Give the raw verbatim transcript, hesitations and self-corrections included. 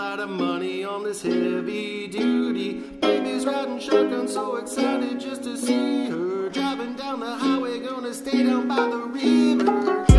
lot of money on this heavy duty. Baby's riding shotgun, so excited just to see her. Driving down the highway, gonna stay down by the river.